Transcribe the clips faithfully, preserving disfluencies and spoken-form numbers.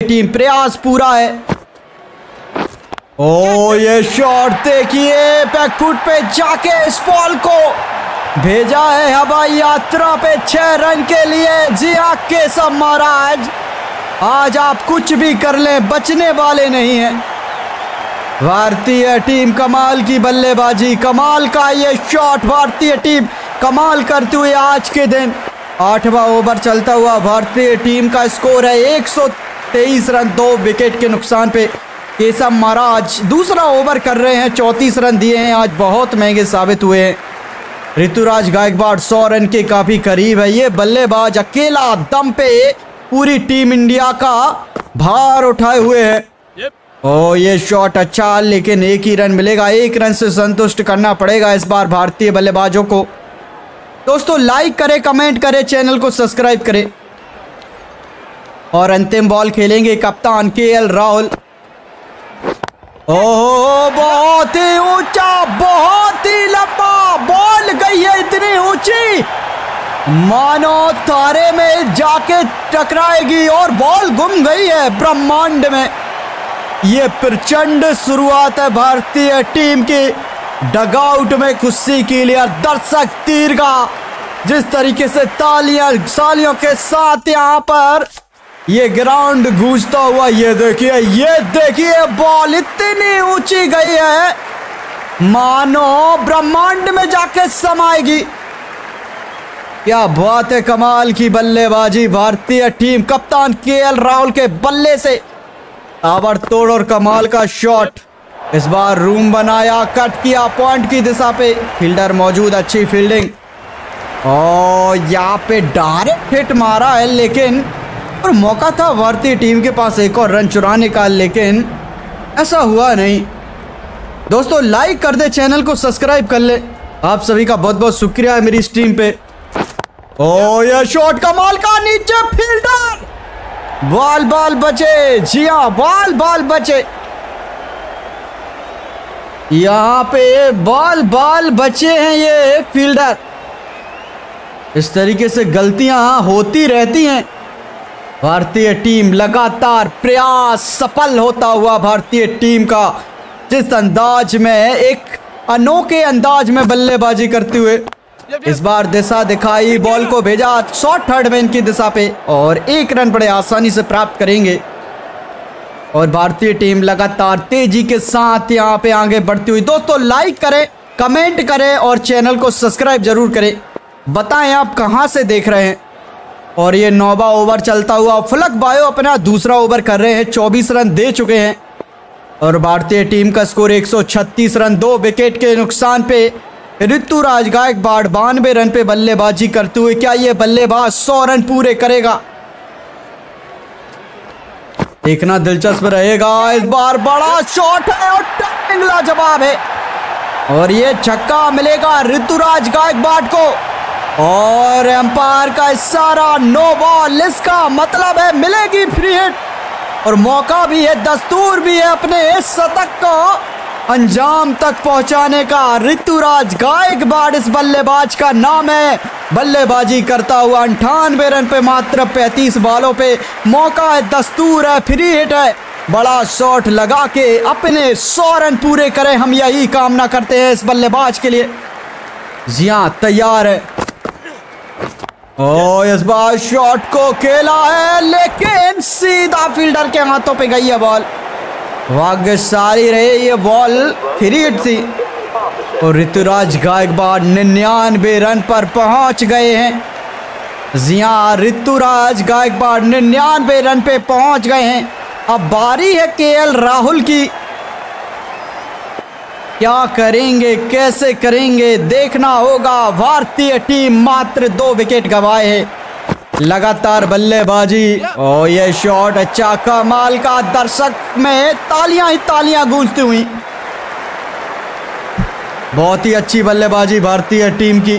Team प्रयास पूरा है। ओ ये शॉट देखिए, बैकफुट पे जाके इस बॉल को भेजा है हवाई यात्रा पे छह रन के लिए। जी हाँ केशव महाराज, आज आप कुछ भी कर लें बचने वाले नहीं हैं। भारतीय टीम कमाल की बल्लेबाजी, कमाल का ये शॉट, भारतीय टीम कमाल करते हुए आज के दिन। आठवां ओवर चलता हुआ भारतीय टीम का स्कोर है एक सौ तेईस रन, दो विकेट के नुकसान पे। केशव महाराज दूसरा ओवर कर रहे हैं, चौंतीस रन दिए हैं, आज बहुत महंगे साबित हुए हैं। ऋतुराज गायकवाड़ सौ रन के काफी करीब है। ये बल्लेबाज अकेला दम पे पूरी टीम इंडिया का भार उठाए हुए है। ओ ये शॉट अच्छा, लेकिन एक ही रन मिलेगा, एक रन से संतुष्ट करना पड़ेगा इस बार भारतीय बल्लेबाजों को। दोस्तों लाइक करें, कमेंट करें, चैनल को सब्सक्राइब करें। और अंतिम बॉल खेलेंगे कप्तान के एल राहुल। ओह बहुत ही ऊंचा, बहुत ही लंबा बॉल गई है, इतनी ऊंची मानो तारे में जाके टकराएगी और बॉल गुम गई है ब्रह्मांड में। ये प्रचंड शुरुआत है भारतीय टीम की, डगआउट में खुशी के लिए दर्शक तीर का जिस तरीके से तालियां सालियों के साथ यहाँ पर ये ग्राउंड गूंजता हुआ, ये देखिए ये देखिए बॉल इतनी ऊंची गई है मानो ब्रह्मांड में जाके समाएगी। क्या बात है, कमाल की बल्लेबाजी भारतीय टीम, कप्तान के एल राहुल के बल्ले से ताबड़तोड़ और कमाल का शॉट। इस बार रूम बनाया, कट किया पॉइंट की दिशा पे, फील्डर मौजूद, अच्छी फील्डिंग। और यहाँ पे डायरेक्ट हिट मारा है, लेकिन और मौका था भारतीय टीम के पास एक और रन चुराने का, लेकिन ऐसा हुआ नहीं। दोस्तों लाइक कर दे, चैनल को सब्सक्राइब कर ले। आप सभी का बहुत बहुत शुक्रिया है मेरी स्ट्रीम पे। ओ ये शॉट कमाल का, नीचे फील्डर, बॉल बॉल बचे, जी हाँ बॉल बॉल बचे, यहाँ पे बॉल बॉल बचे हैं ये फील्डर। इस तरीके से गलतियां होती रहती हैं। भारतीय टीम लगातार प्रयास सफल होता हुआ भारतीय टीम का जिस अंदाज में, एक अनोखे अंदाज में बल्लेबाजी करते हुए इस बार दिशा दिखाई, बॉल को भेजा शॉर्ट थर्ड मैन की दिशा पे और एक रन बड़े आसानी से प्राप्त करेंगे। और भारतीय टीम लगातार तेजी के साथ यहाँ पे आगे बढ़ती हुई। दोस्तों लाइक करें, कमेंट करें और चैनल को सब्सक्राइब जरूर करें। बताएं आप कहां से देख रहे हैं। और ये नौवा ओवर चलता हुआ, फलक बायो अपना दूसरा ओवर कर रहे हैं, चौबीस रन दे चुके हैं। और भारतीय टीम का स्कोर एक सौ छत्तीस रन, दो विकेट के नुकसान पे। ऋतुराज गायकवाड़ बानवे रन पे बल्लेबाजी करते हुए, क्या ये बल्लेबाज सौ रन पूरे करेगा, देखना दिलचस्प रहेगा। इस बार बड़ा शॉट है और टाइमिंग लाजवाब है और ये छक्का मिलेगा ऋतुराज गायकवाड़ को। और एम्पायर का इशारा, नो बॉल, इसका मतलब है मिलेगी फ्री हिट और मौका भी है, दस्तूर भी है अपने इस शतक को अंजाम तक पहुंचाने का। ऋतुराज गायकवाड़ इस बल्लेबाज का नाम है। बल्लेबाजी करता हुआ अंठानवे रन पे मात्र पैंतीस बॉलों पे, मौका है, दस्तूर है, फ्री हिट है, बड़ा शॉट लगा के अपने सौ रन पूरे करें, हम यही कामना करते हैं इस बल्लेबाज के लिए। जी हाँ तैयार है। ओ इस बार शॉट को खेला है, लेकिन सीधा फील्डर के हाथों पे गई है बॉल। भाग्यशाली रहे, ये बॉल फ्री हिट थी और ऋतुराज गायकवाड़ निन्यानवे रन पर पहुंच गए हैं। जी हाँ ऋतुराज गायकवाड़ निन्यानवे रन पे पहुंच गए हैं। अब बारी है के एल राहुल की, क्या करेंगे, कैसे करेंगे, देखना होगा। भारतीय टीम मात्र दो विकेट गंवाए है, लगातार बल्लेबाजी। और ये शॉट अच्छा, कमाल का, दर्शक में तालियां ही तालियां गूंजती हुई। बहुत ही अच्छी बल्लेबाजी भारतीय टीम की।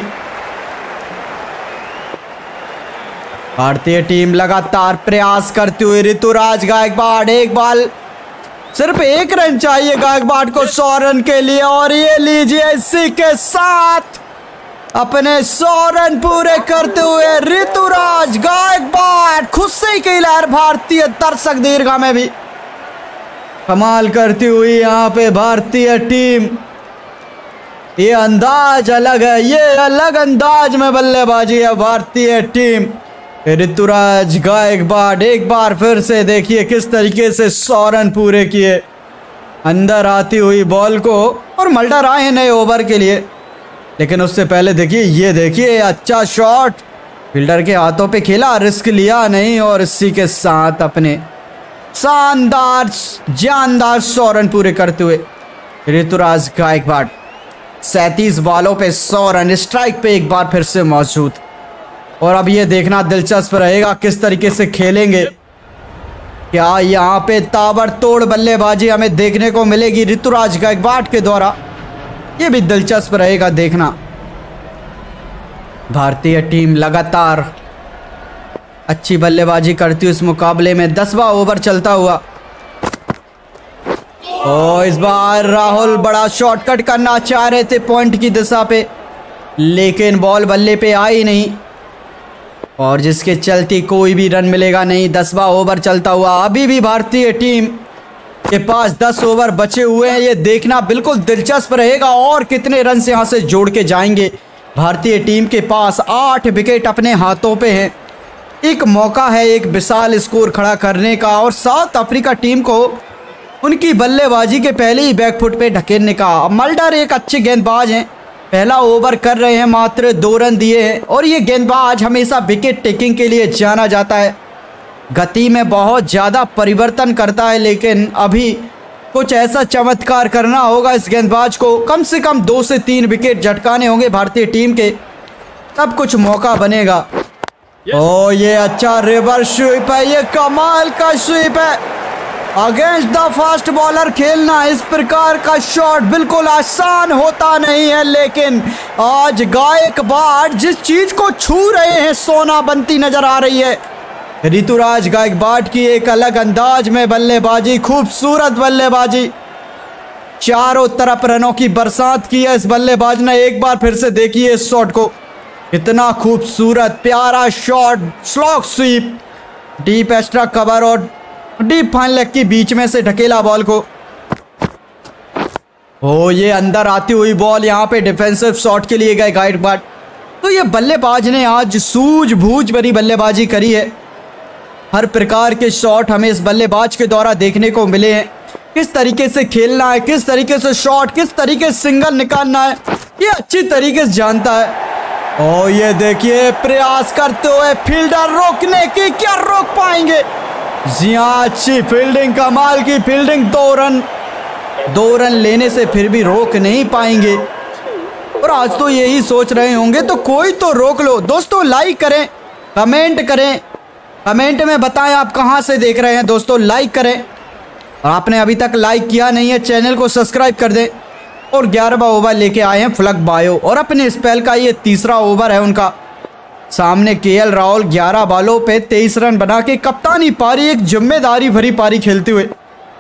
भारतीय टीम लगातार प्रयास करते हुए, ऋतुराज गायकवाड़ एक बॉल, सिर्फ एक रन चाहिए गायकवाड़ को सौ रन के लिए। और ये लीजिए, इसी के साथ अपने सौ रन पूरे करते हुए ऋतुराज गायकवाड़ खुशी की लहर भारतीय दर्शक दीर्घा में भी कमाल करती हुई यहाँ पे भारतीय टीम। ये अंदाज अलग है, ये अलग अंदाज में बल्लेबाजी है भारतीय टीम। ऋतुराज गायकवाड़ एक बार फिर से देखिए किस तरीके से सौ रन पूरे किए अंदर आती हुई बॉल को, और मल्टर आए हैं नए ओवर के लिए। लेकिन उससे पहले देखिए, ये देखिए अच्छा शॉट फील्डर के हाथों पे खेला, रिस्क लिया नहीं, और इसी के साथ अपने शानदार जानदार सौ रन पूरे करते हुए ऋतुराज गायकवाड़ सैंतीस बॉलों पे सौ रन, स्ट्राइक पे एक बार फिर से मौजूद। और अब ये देखना दिलचस्प रहेगा किस तरीके से खेलेंगे, क्या यहाँ पे ताबड़तोड़ बल्लेबाजी हमें देखने को मिलेगी ऋतुराज गायकवाड़ के द्वारा। ये भी दिलचस्प रहेगा देखना। भारतीय टीम लगातार अच्छी बल्लेबाजी करती हुई इस मुकाबले में दसवां ओवर चलता हुआ। ओ इस बार राहुल बड़ा शॉर्टकट करना चाह रहे थे पॉइंट की दिशा पे, लेकिन बॉल बल्ले पे आई नहीं, और जिसके चलते कोई भी रन मिलेगा नहीं। दसवां ओवर चलता हुआ, अभी भी भारतीय टीम के पास दस ओवर बचे हुए हैं। ये देखना बिल्कुल दिलचस्प रहेगा और कितने रन से यहाँ से जोड़ के जाएंगे। भारतीय टीम के पास आठ विकेट अपने हाथों पे हैं। एक मौका है एक विशाल स्कोर खड़ा करने का, और साउथ अफ्रीका टीम को उनकी बल्लेबाजी के पहले ही बैकफुट पे ढकेलने का। मल्टर एक अच्छे गेंदबाज हैं, पहला ओवर कर रहे हैं, मात्र दो रन दिए हैं, और ये गेंदबाज हमेशा विकेट टेकिंग के लिए जाना जाता है। गति में बहुत ज़्यादा परिवर्तन करता है, लेकिन अभी कुछ ऐसा चमत्कार करना होगा इस गेंदबाज को। कम से कम दो से तीन विकेट झटकाने होंगे भारतीय टीम के, तब कुछ मौका बनेगा। ओ ये अच्छा रिवर्स स्वीप है, ये कमाल का स्वीप है। अगेंस्ट द फास्ट बॉलर खेलना इस प्रकार का शॉट बिल्कुल आसान होता नहीं है, लेकिन आज गायकवाड़ जिस चीज को छू रहे हैं सोना बनती नजर आ रही है। ऋतुराज गायकवाड़ की एक अलग अंदाज में बल्लेबाजी, खूबसूरत बल्लेबाजी, चारों तरफ रनों की बरसात की है इस बल्लेबाज ने। एक बार फिर से देखिए इस शॉट को, इतना खूबसूरत प्यारा shot, slog sweep, deep extra cover और डीप फाइन लेग के बीच में से ढकेला बॉल को। ओ ये अंदर आती हुई बॉल यहाँ पे डिफेंसिव शॉट के लिए गए गायकवाड़। तो ये बल्लेबाज ने आज सूझबूझ भरी बल्लेबाजी करी है। हर प्रकार के शॉट हमें इस बल्लेबाज के द्वारा देखने को मिले हैं। किस तरीके से खेलना है, किस तरीके से शॉट, किस तरीके से सिंगल निकालना है, ये अच्छी तरीके से जानता है। ओ ये देखिए प्रयास करते हुए फील्डर रोकने की, क्या रोक पाएंगे? जी हाँ, अच्छी फील्डिंग, कमाल की फील्डिंग। दो रन दो रन लेने से फिर भी रोक नहीं पाएंगे, और आज तो यही सोच रहे होंगे तो कोई तो रोक लो। दोस्तों लाइक करें, कमेंट करें, कमेंट में बताएं आप कहां से देख रहे हैं। दोस्तों लाइक करें, और आपने अभी तक लाइक किया नहीं है चैनल को सब्सक्राइब कर दें। और ग्यारहवां ओवर लेके आए हैं फ्लक बायो, और अपने स्पेल का ये तीसरा ओवर है उनका। सामने केएल राहुल ग्यारह बॉलों पे तेईस रन बना के कप्तानी पारी, एक जिम्मेदारी भरी पारी खेलते हुए।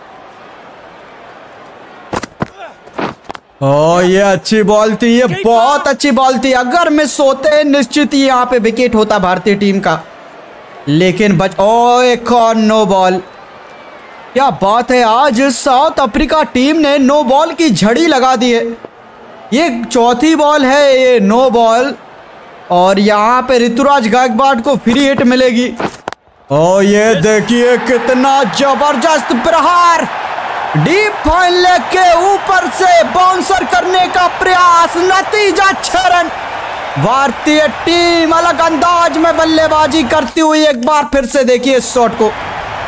ओ ये अच्छी बॉल थी, ये बहुत अच्छी बॉल थी। अगर मिस होते निश्चित ही यहाँ पे विकेट होता भारतीय टीम का, लेकिन बच ओ एक और नो बॉल। क्या बात है, आज साउथ अफ्रीका टीम ने नो बॉल की झड़ी लगा दी है। ये चौथी बॉल है, ये नो बॉल, और यहाँ पे ऋतुराज गायकवाड़ को फ्री हिट मिलेगी। ओ ये देखिए कितना जबरदस्त प्रहार, डीप फाइन लेग के ऊपर से बाउंसर करने का प्रयास, नतीजा छह रन। भारतीय टीम अलग अंदाज में बल्लेबाजी करती हुई, एक बार फिर से देखिए इस शॉट को,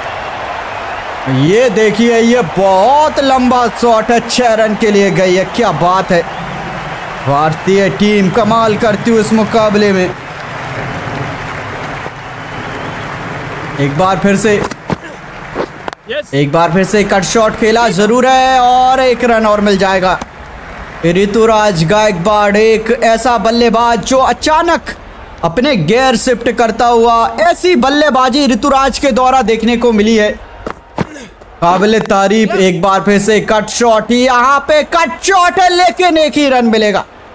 ये देखिए ये बहुत लंबा शॉट है, छह रन के लिए गई है। क्या बात है, भारतीय टीम कमाल करती हुई इस मुकाबले में। एक बार फिर से एक बार फिर से कट शॉट खेला जरूर है, और एक रन और मिल जाएगा। ऋतुराज गायकवाड़ एक ऐसा बल्लेबाज जो अचानक अपने गियर शिफ्ट करता हुआ, ऐसी बल्लेबाजी ऋतुराज के द्वारा देखने को मिली है, काबिले तारीफ। एक बार फिर से कट शॉट, यहाँ पे कट शॉट है, लेकिन एक ही रन मिलेगा।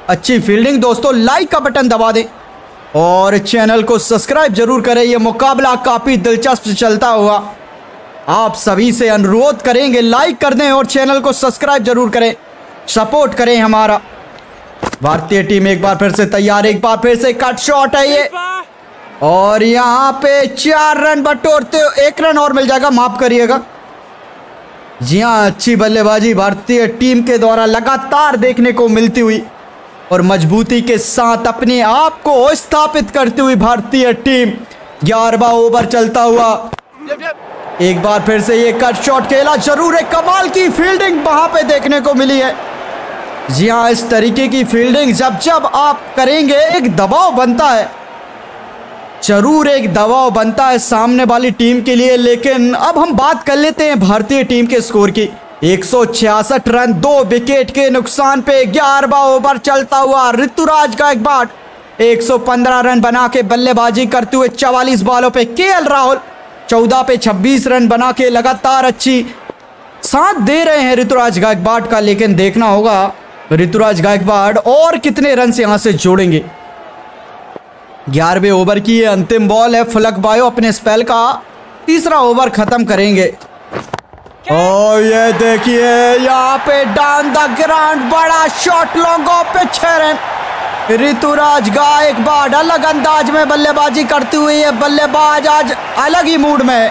अच्छी फील्डिंग। दोस्तों लाइक का बटन दबा दें और चैनल को सब्सक्राइब जरूर करें। यह मुकाबला काफी दिलचस्प चलता हुआ आप सभी से अनुरोध करेंगे, लाइक कर दें और चैनल को सब्सक्राइब जरूर करें, सपोर्ट करें हमारा। भारतीय टीम एक बार फिर से तैयार, एक बार फिर से कट शॉट है ये और यहाँ पे चार रन बटोरते हो, एक रन और मिल जाएगा, माफ करिएगा। जी हाँ, अच्छी बल्लेबाजी भारतीय टीम के द्वारा लगातार देखने को मिलती हुई और मजबूती के साथ अपने आप को स्थापित करती हुई भारतीय टीम। ग्यारहवां ओवर चलता हुआ एक बार फिर से ये कट शॉट खेला, जरूर एक कमाल की फील्डिंग वहां पे देखने को मिली है। जी हाँ, इस तरीके की फील्डिंग जब जब आप करेंगे एक दबाव बनता है, जरूर एक दबाव बनता है सामने वाली टीम के लिए। लेकिन अब हम बात कर लेते हैं भारतीय टीम के स्कोर की। एक सौ छियासठ रन, दो विकेट के नुकसान पे ग्यारहवां ओवर चलता हुआ ऋतुराज गायकवाड़ एक सौ पंद्रह रन बना के बल्लेबाजी करते हुए चवालीस बॉलों पे केएल राहुल चौदह पे छब्बीस रन बना के लगातार अच्छी साथ दे रहे हैं ऋतुराज गायकवाड़ का। लेकिन देखना होगा ऋतुराज गायकवाड़ और कितने रन से यहां से जोड़ेंगे। ग्यारहवें ओवर की ये अंतिम बॉल है, फलक बायो अपने स्पेल का तीसरा ओवर खत्म करेंगे। और ये देखिए यहाँ पे डाउन द ग्राउंड बड़ा शॉट, लॉन्ग ऑफ पे छह रन। ऋतुराज गायकवाड़ अलग अंदाज में बल्लेबाजी करती हुई है, बल्लेबाज आज अलग ही मूड में है।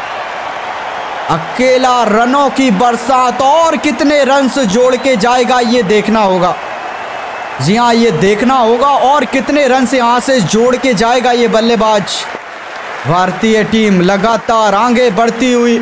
अकेला रनों की बरसात और कितने रन से जोड़ के जाएगा ये देखना होगा। जी हाँ, ये देखना होगा और कितने रन से यहाँ से जोड़ के जाएगा ये बल्लेबाज। भारतीय टीम लगातार आगे बढ़ती हुई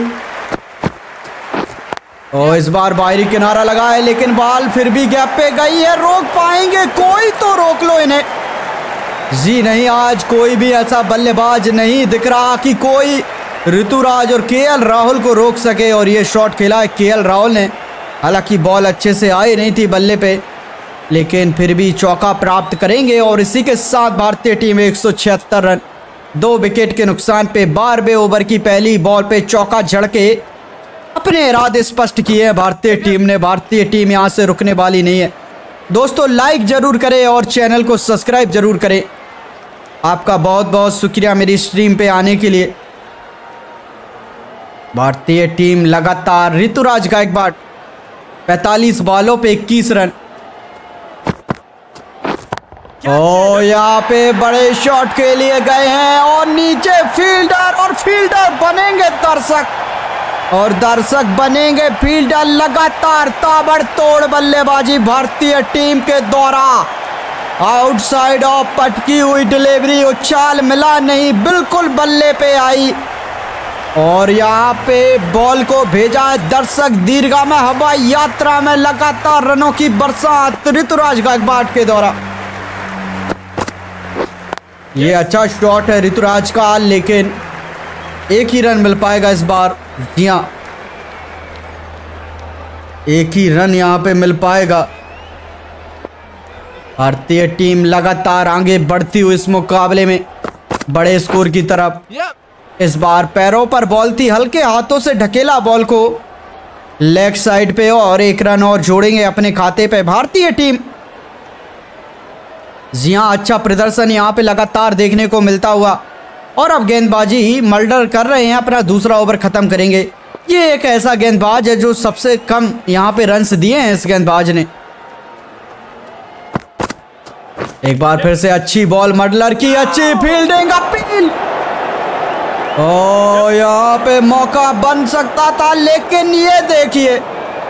और इस बार बाहरी किनारा लगा है, लेकिन बॉल फिर भी गैप पे गई है। रोक पाएंगे? कोई तो रोक लो इन्हें। जी नहीं, आज कोई भी ऐसा बल्लेबाज नहीं दिख रहा कि कोई ऋतुराज और केएल राहुल को रोक सके। और ये शॉट खेला है केएल राहुल ने, हालांकि बॉल अच्छे से आई नहीं थी बल्ले पे, लेकिन फिर भी चौका प्राप्त करेंगे। और इसी के साथ भारतीय टीम एक सौ छिहत्तर रन, दो विकेट के नुकसान पे बारहवें ओवर की पहली बॉल पे चौका जड़ के अपने इरादे स्पष्ट किए हैं भारतीय टीम ने। भारतीय टीम यहां से रुकने वाली नहीं है। दोस्तों लाइक जरूर करें और चैनल को सब्सक्राइब जरूर करें। आपका बहुत बहुत शुक्रिया मेरी स्ट्रीम पे आने के लिए। भारतीय टीम लगातार, ऋतुराज गायकवाड़ पैंतालीस बॉलों पे इक्कीस रन। ओ यहाँ पे बड़े शॉट के लिए गए हैं और नीचे फील्डर, और फील्डर बनेंगे दर्शक, और दर्शक बनेंगे फील्डर। लगातार ताबड़तोड़ बल्लेबाजी भारतीय टीम के द्वारा, आउटसाइड ऑफ पटकी हुई डिलीवरी, उछाल मिला नहीं, बिल्कुल बल्ले पे आई और यहाँ पे बॉल को भेजा है दर्शक दीर्घा में। हवाई यात्रा में लगातार रनों की बरसात ऋतुराज गायकवाड़ के द्वारा। ये अच्छा शॉट है ऋतुराज का, लेकिन एक ही रन मिल पाएगा इस बार। जी हाँ, एक ही रन यहाँ पे मिल पाएगा। भारतीय टीम लगातार आगे बढ़ती हुई इस मुकाबले में बड़े स्कोर की तरफ। इस बार पैरों पर बॉल थी, हल्के हाथों से ढकेला बॉल को लेग साइड पे और एक रन और जोड़ेंगे अपने खाते पे भारतीय टीम। जी हाँ, अच्छा प्रदर्शन यहाँ पे लगातार देखने को मिलता हुआ और अब गेंदबाजी मल्डर कर रहे हैं, अपना दूसरा ओवर खत्म करेंगे। ये एक ऐसा गेंदबाज है जो सबसे कम यहाँ पे रन्स दिए हैं इस गेंदबाज ने। एक बार फिर से अच्छी बॉल, मल्डर की अच्छी फील्डिंग, अपील। ओ यहाँ पे मौका बन सकता था, लेकिन ये देखिए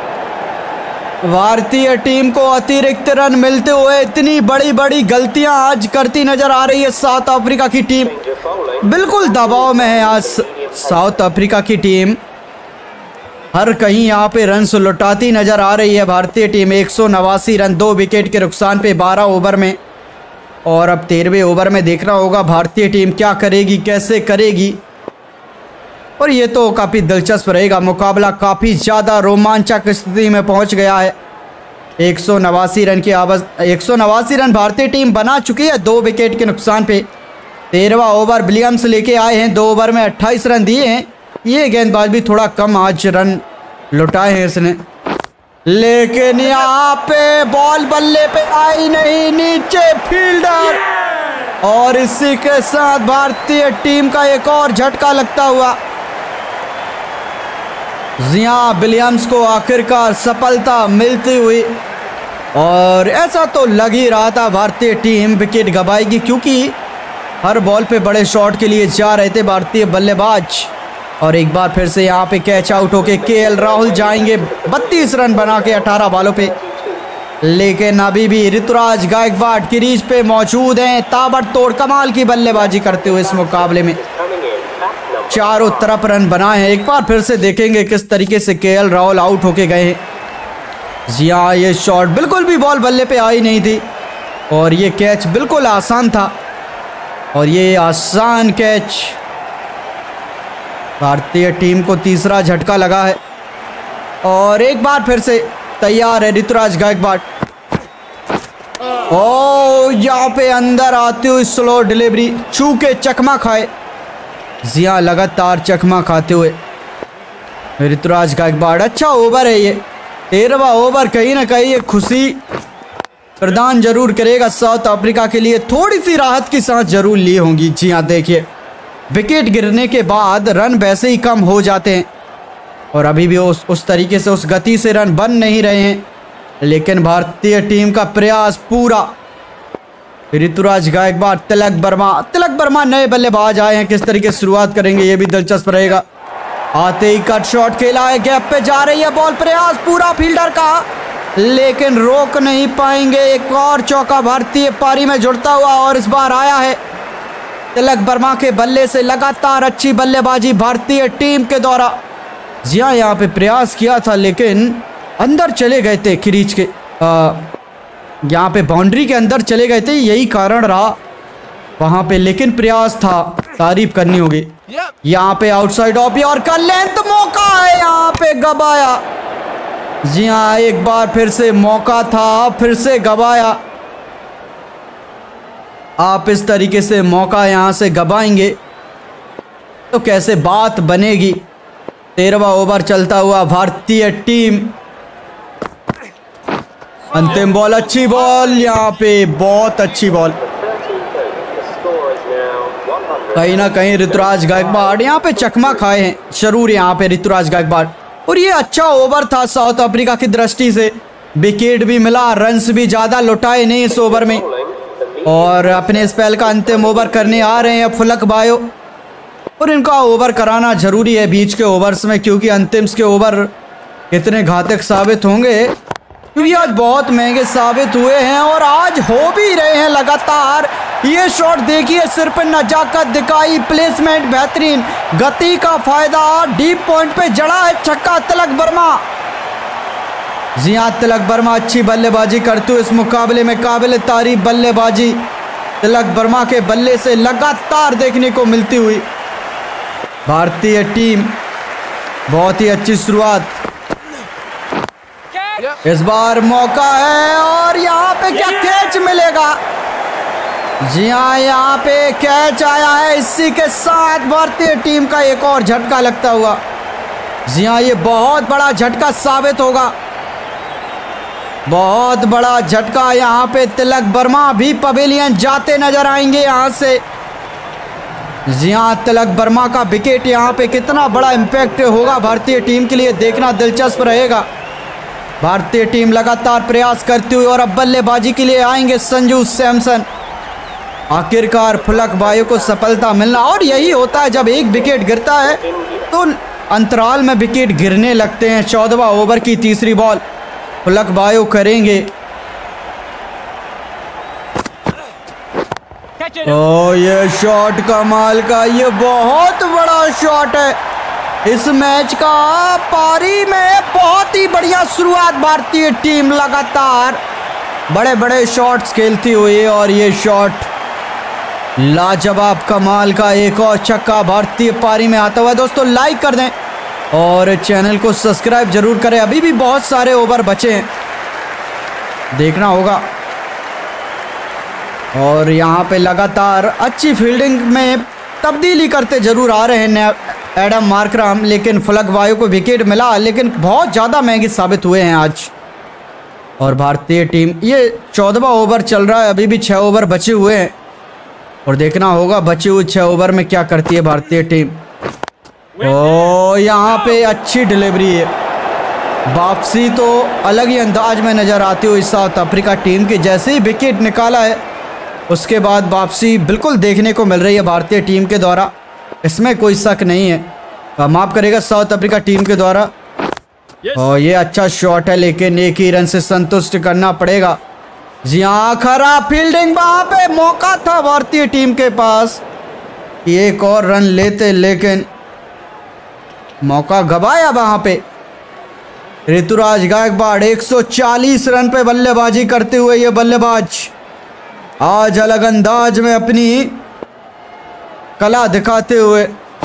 भारतीय टीम को अतिरिक्त रन मिलते हुए इतनी बड़ी बड़ी गलतियां आज करती नजर आ रही है साउथ अफ्रीका की टीम। बिल्कुल दबाव में है आज साउथ अफ्रीका की टीम, हर कहीं यहाँ पे रन लुटाती नजर आ रही है भारतीय टीम। एक सौ नवासी रन, दो विकेट के नुकसान पे बारह ओवर में। और अब तेरहवें ओवर में देखना होगा भारतीय टीम क्या करेगी, कैसे करेगी, और ये तो काफ़ी दिलचस्प रहेगा। मुकाबला काफ़ी ज़्यादा रोमांचक स्थिति में पहुंच गया है। एक सौ नवासी रन की आवाज एक सौ नवासी रन भारतीय टीम बना चुकी है दो विकेट के नुकसान पे। तेरहवां ओवर विलियम्स लेके आए हैं, दो ओवर में अट्ठाईस रन दिए हैं। ये गेंदबाज भी थोड़ा कम आज रन लुटाए हैं इसने। लेकिन यहाँ पे बॉल बल्ले पे आई नहीं, नीचे फील्डर, और इसी के साथ भारतीय टीम का एक और झटका लगता हुआ। जिया विलियम्स को आखिरकार सफलता मिलती हुई, और ऐसा तो लग ही रहा था भारतीय टीम विकेट गंवाएगी, क्योंकि हर बॉल पे बड़े शॉट के लिए जा रहे थे भारतीय बल्लेबाज। और एक बार फिर से यहाँ पे कैच आउट होके केएल राहुल जाएंगे बत्तीस रन बना के अठारह बॉलों पे। लेकिन अभी भी ऋतुराज गायकवाड़ क्रीज पे मौजूद हैं, ताबड़तोड़ कमाल की बल्लेबाजी करते हुए इस मुकाबले में चारों तरफ रन बनाए हैं। एक बार फिर से देखेंगे किस तरीके से केएल राहुल आउट होके गए हैं। जी हाँ, ये शॉट बिल्कुल भी बॉल बल्ले पे आई नहीं थी, और ये कैच बिल्कुल आसान था, और ये आसान कैच भारतीय टीम को तीसरा झटका लगा है। और एक बार फिर से तैयार है ऋतुराज गायकवाड़। ओ यहाँ पे अंदर आती हुई स्लो डिलीवरी, छू के चकमा खाए। जिया लगातार चकमा खाते हुए ऋतुराज गायकवाड़। अच्छा ओवर है ये, तेरहवां ओवर, कहीं ना कहीं ये खुशी प्रदान जरूर करेगा साउथ अफ्रीका के लिए, थोड़ी सी राहत की सांस जरूर ली होंगी। जी हाँ, देखिए विकेट गिरने के बाद रन वैसे ही कम हो जाते हैं, और अभी भी उस उस तरीके से उस गति से रन बन नहीं रहे हैं, लेकिन भारतीय टीम का प्रयास पूरा। ऋतुराज गायकवाड़, तिलक वर्मा, तिलक वर्मा नए बल्लेबाज आए हैं, किस तरीके से शुरुआत करेंगे ये भी दिलचस्प रहेगा। आते ही कट शॉट खेला है, गैप पे जा रही है बॉल, प्रयास पूरा फील्डर का, लेकिन रोक नहीं पाएंगे। एक और चौका भारतीय पारी में जुड़ता हुआ, और इस बार आया है तिलक वर्मा के बल्ले से। लगातार अच्छी बल्लेबाजी भारतीय टीम के द्वारा। जी हाँ, यहाँ पे प्रयास किया था, लेकिन अंदर चले गए थे क्रीज के, यहाँ पे बाउंड्री के अंदर चले गए थे, यही कारण रहा वहाँ पे, लेकिन प्रयास था, तारीफ करनी होगी। यहाँ पे आउटसाइड ऑफ यॉर्कर, लेंथ मौका है, यहाँ पे गवाया। जी हाँ, एक बार फिर से मौका था, फिर से गवाया। आप इस तरीके से मौका यहाँ से गवाएंगे तो कैसे बात बनेगी। तेरहवां ओवर चलता हुआ, भारतीय टीम, अंतिम बॉल, अच्छी बॉल, यहाँ पे बहुत अच्छी बॉल। कहीं ना कहीं ऋतुराज गायकवाड़ यहाँ पे चकमा खाए हैं जरूर यहाँ पे ऋतुराज गायकवाड़। और ये अच्छा ओवर था साउथ अफ्रीका की दृष्टि से, विकेट भी मिला, रन्स भी ज़्यादा लुटाए नहीं इस ओवर में, और अपने स्पेल का अंतिम ओवर करने आ रहे हैं फुलक बायो, और इनका ओवर कराना जरूरी है बीच के ओवर्स में, क्योंकि अंतिम के ओवर कितने घातक साबित होंगे, क्योंकि आज बहुत महंगे साबित हुए हैं, और आज हो भी रहे हैं लगातार। ये शॉट देखिए, सिर पर नजाकत दिखाई, प्लेसमेंट बेहतरीन, गति का फायदा, डीप पॉइंट पे जड़ा है छक्का तिलक वर्मा। जी हाँ, तिलक वर्मा अच्छी बल्लेबाजी करते हुए इस मुकाबले में, काबिल तारीफ बल्लेबाजी तिलक वर्मा के बल्ले से लगातार देखने को मिलती हुई। भारतीय टीम बहुत ही अच्छी शुरुआत, इस बार मौका है, और यहाँ पे क्या कैच मिलेगा। जी हाँ, यहाँ पे कैच आया है, इसी के साथ भारतीय टीम का एक और झटका लगता हुआ। जी हाँ, ये बहुत बड़ा झटका साबित होगा, बहुत बड़ा झटका। यहाँ पे तिलक वर्मा भी पवेलियन जाते नजर आएंगे यहाँ से। जी हाँ, तिलक वर्मा का विकेट यहाँ पे कितना बड़ा इम्पैक्ट होगा भारतीय टीम के लिए, देखना दिलचस्प रहेगा। भारतीय टीम लगातार प्रयास करती हुई, और अब बल्लेबाजी के लिए आएंगे संजू सैमसन। आखिरकार फुलक बायो को सफलता मिलना, और यही होता है जब एक विकेट गिरता है तो अंतराल में विकेट गिरने लगते हैं। चौदहवां ओवर की तीसरी बॉल फुलक बायो करेंगे। ओ ये शॉट कमाल का, ये बहुत बड़ा शॉट है इस मैच का। पारी में बहुत ही बढ़िया शुरुआत, भारतीय टीम लगातार बड़े बड़े शॉट्स खेलती हुई, और ये शॉट लाजवाब कमाल का, एक और छक्का भारतीय पारी में आता हुआ। दोस्तों लाइक कर दें और चैनल को सब्सक्राइब जरूर करें, अभी भी बहुत सारे ओवर बचे हैं, देखना होगा। और यहाँ पे लगातार अच्छी फील्डिंग में तब्दीली करते जरूर आ रहे हैं एडम मार्करम, लेकिन फलक वायु को विकेट मिला, लेकिन बहुत ज़्यादा महंगे साबित हुए हैं आज। और भारतीय टीम, ये चौदहवां ओवर चल रहा है, अभी भी छः ओवर बचे हुए हैं और देखना होगा बचे हुए छः ओवर में क्या करती है भारतीय टीम। ओ यहाँ पे अच्छी डिलीवरी है, वापसी तो अलग ही अंदाज में नज़र आती हुई साउथ अफ्रीका टीम की। जैसे ही विकेट निकाला है उसके बाद वापसी बिल्कुल देखने को मिल रही है भारतीय टीम के द्वारा, इसमें कोई शक नहीं है। माफ़ करेगा साउथ अफ्रीका टीम के द्वारा। और ये अच्छा शॉट है, लेकिन एक ही रन से संतुष्ट करना पड़ेगा। जी हाँ, खराब फील्डिंग, वहाँ पे मौका था भारतीय टीम के पास एक और रन लेते, लेकिन मौका गवाया वहाँ पे। ऋतुराज गायकवाड़ एक सौ चालीस रन पे बल्लेबाजी करते हुए ये बल्लेबाज आज अलग अंदाज में अपनी कला दिखाते हुए।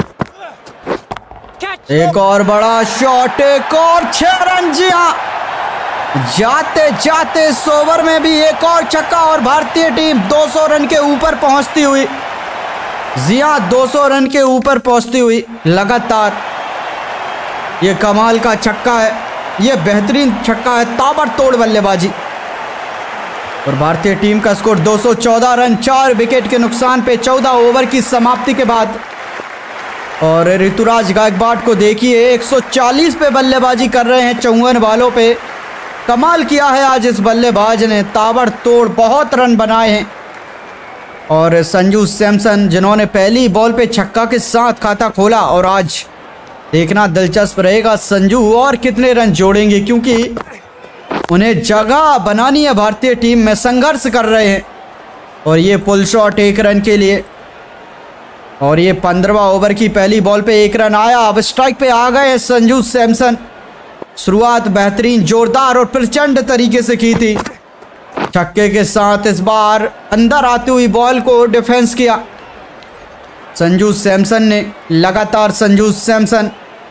एक और बड़ा शॉट, एक और छह रन। जी हाँ, जाते जाते इस ओवर में भी एक और छक्का और भारतीय टीम दो सौ रन के ऊपर पहुंचती हुई। जी हाँ, दो सौ रन के ऊपर पहुंचती हुई लगातार। ये कमाल का छक्का है, ये बेहतरीन छक्का है, ताबड़तोड़ बल्लेबाजी। और भारतीय टीम का स्कोर दो सौ चौदह रन, चार विकेट के नुकसान पे चौदह ओवर की समाप्ति के बाद। और ऋतुराज गायकवाड़ को देखिए एक सौ चालीस पे बल्लेबाजी कर रहे हैं चौवन बालों पे। कमाल किया है आज इस बल्लेबाज ने, ताबड़तोड़ बहुत रन बनाए हैं। और संजू सैमसन जिन्होंने पहली बॉल पे छक्का के साथ खाता खोला, और आज देखना दिलचस्प रहेगा संजू और कितने रन जोड़ेंगे, क्योंकि उन्हें जगह बनानी है भारतीय टीम में, संघर्ष कर रहे हैं। और ये पुल शॉट एक रन के लिए, और ये पंद्रहवां ओवर की पहली बॉल पे एक रन आया। अब स्ट्राइक पे आ गए संजू सैमसन। शुरुआत बेहतरीन, जोरदार और प्रचंड तरीके से की थी। छक्के के साथ इस बार अंदर आती हुई बॉल को डिफेंस किया संजू सैमसन ने। लगातार संजू सैमसन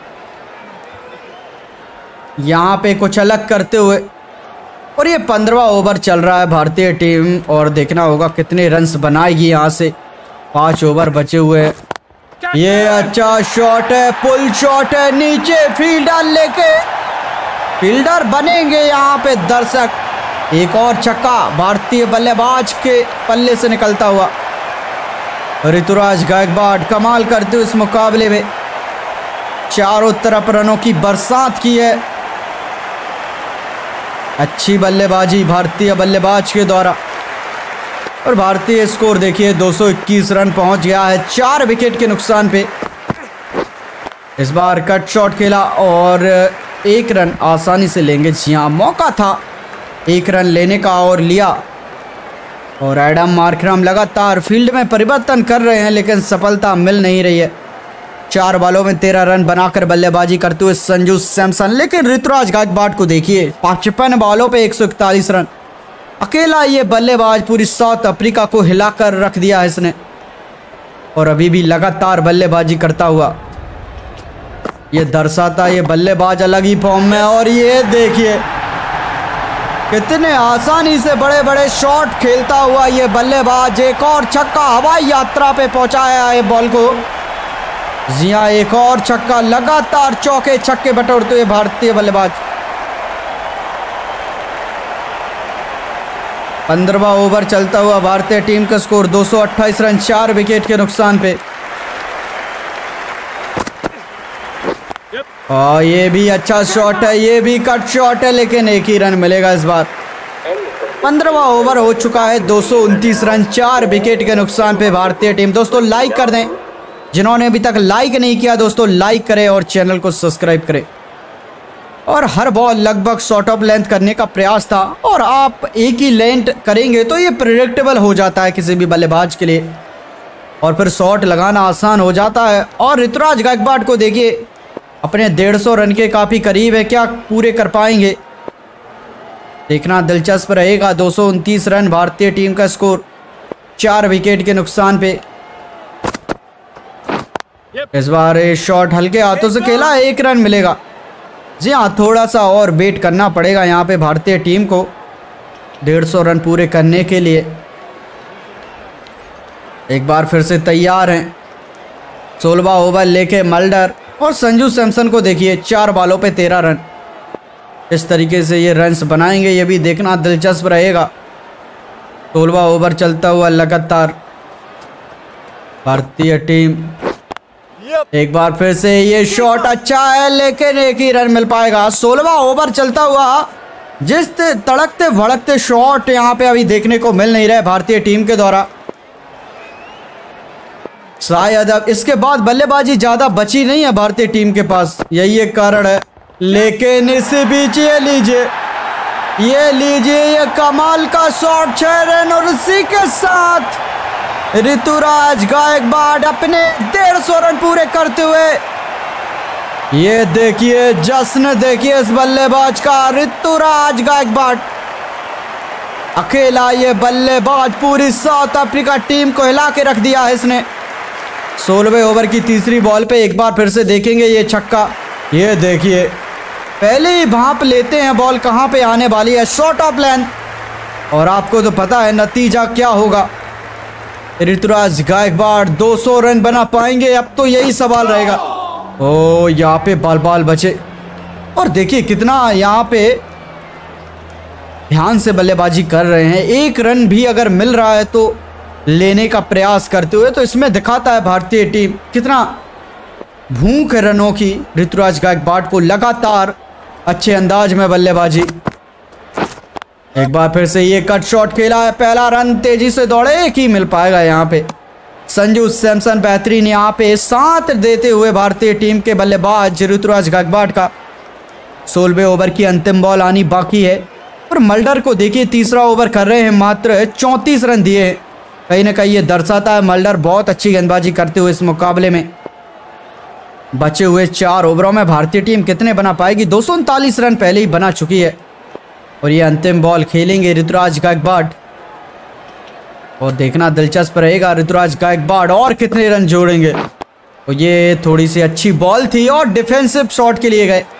यहाँ पे कुछ अलग करते हुए। और ये पंद्रहवां ओवर चल रहा है भारतीय टीम, और देखना होगा कितने रन्स बनाएगी यहाँ से। पाँच ओवर बचे हुए हैं। ये अच्छा शॉट है, पुल शॉट है, नीचे फील्डर लेके फील्डर बनेंगे यहाँ पे दर्शक। एक और छक्का भारतीय बल्लेबाज के पल्ले से निकलता हुआ। ऋतुराज गायकवाड़ कमाल करते हुए इस मुकाबले में चारों तरफ रनों की बरसात की है। अच्छी बल्लेबाजी भारतीय बल्लेबाज के द्वारा। और भारतीय स्कोर देखिए दो सौ इक्कीस रन पहुंच गया है चार विकेट के नुकसान पे। इस बार कट शॉट खेला और एक रन आसानी से लेंगे। जी हाँ, मौका था एक रन लेने का और लिया। और एडम मार्करम लगातार फील्ड में परिवर्तन कर रहे हैं, लेकिन सफलता मिल नहीं रही है। चार बॉलों में तेरह रन बनाकर बल्लेबाजी करते हुए संजू सैमसन, लेकिन ऋतुराज गायकवाड़ को देखिए पचपन बॉलों पे एक सौ इकतालीस रन। अकेला ये बल्लेबाज पूरी साउथ अफ्रीका को हिलाकर रख दिया है इसने, और अभी भी लगातार बल्लेबाजी करता हुआ। ये दर्शाता ये बल्लेबाज अलग ही फॉर्म में। और ये देखिए कितने आसानी से बड़े बड़े शॉट खेलता हुआ ये बल्लेबाज। एक और छक्का हवाई यात्रा पे पहुंचाया है बॉल को। जी हाँ, एक और छक्का, लगातार चौके छक्के बटोरते हुए भारतीय बल्लेबाज। पंद्रहवां ओवर चलता हुआ भारतीय टीम का स्कोर दो सौ अट्ठाईस रन चार विकेट के नुकसान पे। और ये भी अच्छा शॉट है, ये भी कट शॉट है, लेकिन एक ही रन मिलेगा इस बार। पंद्रहवां ओवर हो चुका है, दो सौ उनतीस रन चार विकेट के नुकसान पे भारतीय टीम। दोस्तों लाइक कर दें, जिन्होंने अभी तक लाइक नहीं किया दोस्तों लाइक करें और चैनल को सब्सक्राइब करें। और हर बॉल लगभग शॉर्ट ऑफ लेंथ करने का प्रयास था, और आप एक ही लेंथ करेंगे तो ये प्रेडिक्टेबल हो जाता है किसी भी बल्लेबाज के लिए, और फिर शॉट लगाना आसान हो जाता है। और ऋतुराज गायकवाड़ को देखिए अपने डेढ़ सौ रन के काफ़ी करीब है, क्या पूरे कर पाएंगे देखना दिलचस्प रहेगा। दो सौ उनतीस रन भारतीय टीम का स्कोर चार विकेट के नुकसान पे। इस बार शॉट हल्के हाथों से खेला, एक रन मिलेगा। जी हाँ, थोड़ा सा और वेट करना पड़ेगा यहाँ पे भारतीय टीम को डेढ़ सौ रन पूरे करने के लिए। एक बार फिर से तैयार हैं सोलहवां ओवर लेके मल्डर और संजू सैमसन को देखिए चार बॉलों पे तेरह रन। इस तरीके से ये रन्स बनाएंगे ये भी देखना दिलचस्प रहेगा। सोलहवां ओवर चलता हुआ लगातार भारतीय टीम, एक बार फिर से ये शॉट अच्छा है लेकिन एक ही रन मिल पाएगा। सोलहवां ओवर चलता हुआ जिस तड़कते भड़कते शॉट यहाँ पे अभी देखने को मिल नहीं रहे भारतीय टीम के द्वारा। शायद अब इसके बाद बल्लेबाजी ज्यादा बची नहीं है भारतीय टीम के पास, यही एक कारण है। लेकिन इस बीच ये लीजिए ये लीजिए ये कमाल का शॉट, छह रन और उसी के साथ ऋतुराज गायकवाड़ अपने डेढ़ सौ रन पूरे करते हुए, ये देखिए जश्न देखिए इस बल्लेबाज का। ऋतुराज गायकवाड़ अकेला ये बल्लेबाज पूरी साउथ अफ्रीका टीम को हिला के रख दिया है इसने। सोलहवें ओवर की तीसरी बॉल पे एक बार फिर से देखेंगे ये छक्का, ये देखिए पहले ही भांप लेते हैं बॉल कहां पे आने वाली है, शॉर्ट ऑफ लेंथ, और आपको तो पता है नतीजा क्या होगा। ऋतुराज गायकवाड़ दो सौ रन बना पाएंगे, अब तो यही सवाल रहेगा। ओ यहाँ पे बाल बाल बचे और देखिए कितना यहाँ पे ध्यान से बल्लेबाजी कर रहे हैं। एक रन भी अगर मिल रहा है तो लेने का प्रयास करते हुए, तो इसमें दिखाता है भारतीय टीम कितना भूख है रनों की। ऋतुराज गायकवाड़ को लगातार अच्छे अंदाज में बल्लेबाजी, एक बार फिर से ये कट शॉट खेला है, पहला रन तेजी से दौड़े, एक ही मिल पाएगा यहाँ पे। संजू सैमसन बेहतरीन यहाँ पे साथ देते हुए भारतीय टीम के बल्लेबाज ऋतुराज गायकवाड़ का। सोलहवें ओवर की अंतिम बॉल आनी बाकी है और मल्डर को देखिए तीसरा ओवर कर रहे हैं, मात्र चौंतीस रन दिए हैं। कहीं ना कहीं ये दर्शाता है मल्डर बहुत अच्छी गेंदबाजी करते हुए इस मुकाबले में। बचे हुए चार ओवरों में भारतीय टीम कितने बना पाएगी, दो सौ उनतालीस रन पहले ही बना चुकी है। और ये अंतिम बॉल खेलेंगे ऋतुराज गायकवाड़ और देखना दिलचस्प रहेगा ऋतुराज गायकवाड़ और कितने रन जोड़ेंगे। तो ये थोड़ी सी अच्छी बॉल थी और डिफेंसिव शॉट के लिए गए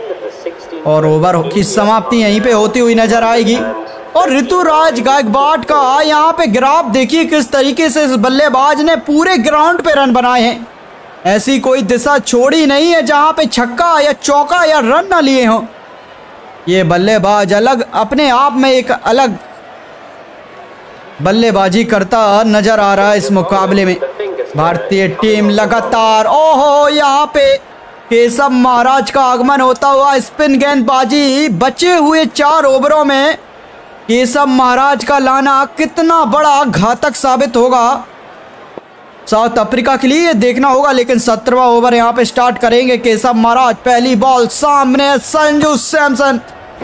और ओवर की समाप्ति यहीं पे होती हुई नजर आएगी। और ऋतुराज गायकवाड़ का यहाँ पे ग्राफ देखिए किस तरीके से इस बल्लेबाज ने पूरे ग्राउंड पे रन बनाए हैं। ऐसी कोई दिशा छोड़ी नहीं है जहाँ पे छक्का या चौका या रन ना लिए हों। ये बल्लेबाज अलग अपने आप में एक अलग बल्लेबाजी करता नजर आ रहा है इस मुकाबले में। भारतीय टीम लगातार, ओहो यहाँ पे केशव महाराज का आगमन होता हुआ, स्पिन गेंदबाजी, बचे हुए चार ओवरों में केशव महाराज का लाना कितना बड़ा घातक साबित होगा साउथ अफ्रीका के लिए, देखना होगा। लेकिन सत्रहवां ओवर यहाँ पे स्टार्ट करेंगे केशव महाराज। पहली बॉल सामने संजू सैमसन,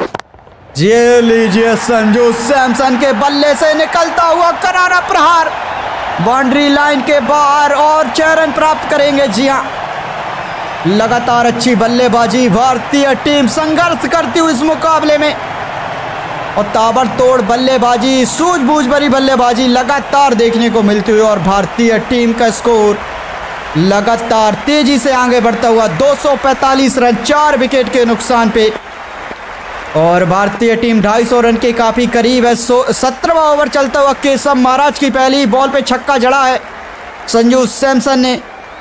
ये लीजिए संजू सैमसन के बल्ले से निकलता हुआ करारा प्रहार बाउंड्री लाइन के बाहर और छह रन प्राप्त करेंगे। जी हाँ, लगातार अच्छी बल्लेबाजी, भारतीय टीम संघर्ष करती हुई इस मुकाबले में और ताबड़तोड़ बल्लेबाजी, सूझबूझ भरी बल्लेबाजी लगातार देखने को मिलती हुई और भारतीय टीम का स्कोर लगातार तेजी से आगे बढ़ता हुआ दो सौ पैंतालीस रन चार विकेट के नुकसान पे। और भारतीय टीम ढाई सौ रन के काफी करीब है। सत्रहवां ओवर चलता हुआ केशव महाराज की पहली बॉल पे छक्का जड़ा है संजू सैमसन ने।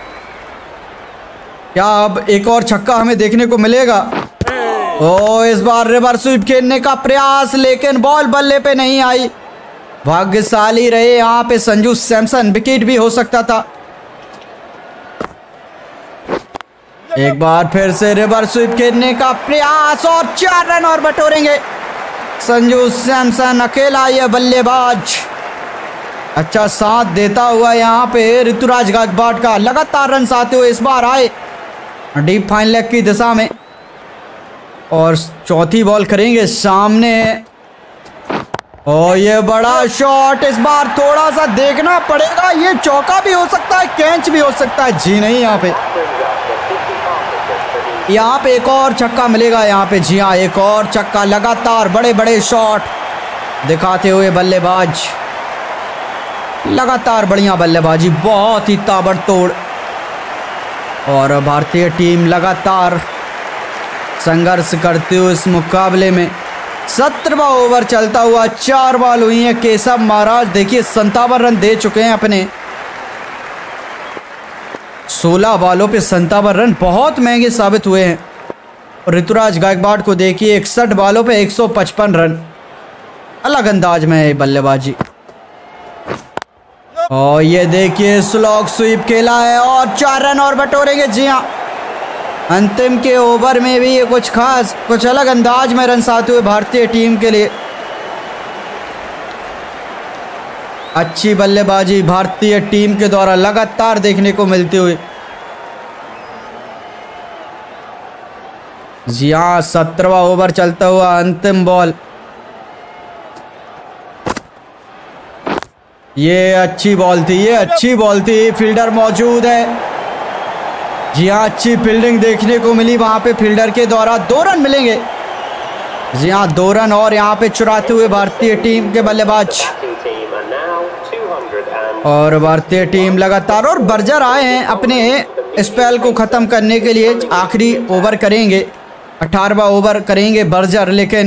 क्या अब एक और छक्का हमें देखने को मिलेगा? ओ इस बार रिवर्स स्वीप खेलने का प्रयास, लेकिन बॉल बल्ले पे नहीं आई। भाग्यशाली रहे यहाँ पे संजू सैमसन, विकेट भी हो सकता था। एक बार फिर से रिवर्स स्वीप खेलने का प्रयास और चार रन और बटोरेंगे संजू सैमसन। अकेला यह बल्लेबाज अच्छा साथ देता हुआ यहाँ पे ऋतुराज गायकवाड़ का लगातार रन आते हुए इस बार आए डीप फाइन लेग की दिशा में। और चौथी बॉल करेंगे सामने, और ये बड़ा शॉट, इस बार थोड़ा सा देखना पड़ेगा, ये चौका भी हो सकता है, कैच भी हो सकता है। जी नहीं, यहाँ पे यहाँ पे एक और छक्का मिलेगा यहाँ पे। जी हाँ, एक और छक्का, लगातार बड़े बड़े शॉट दिखाते हुए बल्लेबाज, लगातार बढ़िया बल्लेबाजी, बहुत ही ताबड़तोड़। और भारतीय टीम लगातार संघर्ष करते हुए इस मुकाबले में। सत्रहवां ओवर चलता हुआ, चार बॉल हुई है। केशव महाराज देखिए संतावन रन दे चुके हैं अपने सोलह बॉलों पे संतावन रन बहुत महंगे साबित हुए हैं। और ऋतुराज गायकवाड़ को देखिए इकसठ बॉलों पे एक सौ पचपन रन। अलग अंदाज में है बल्लेबाजी। और ये देखिए स्लॉग स्वीप खेला है और चार रन और बटोरेंगे। जी हाँ, अंतिम के ओवर में भी ये कुछ खास कुछ अलग अंदाज में रन साथ हुए भारतीय टीम के लिए। अच्छी बल्लेबाजी भारतीय टीम के द्वारा लगातार देखने को मिलती हुई। जी हाँ, सत्रहवां ओवर चलता हुआ अंतिम बॉल। ये अच्छी बॉल थी, ये अच्छी बॉल थी। फील्डर मौजूद है। जी हाँ, अच्छी फील्डिंग देखने को मिली वहां पे फील्डर के द्वारा। दो रन मिलेंगे। जी हाँ, दो रन और यहाँ पे चुराते हुए भारतीय टीम के बल्लेबाज। और भारतीय टीम लगातार और बर्जर आए हैं अपने स्पेल को खत्म करने के लिए। आखिरी ओवर करेंगे, अठारहवां ओवर करेंगे बर्जर, लेकिन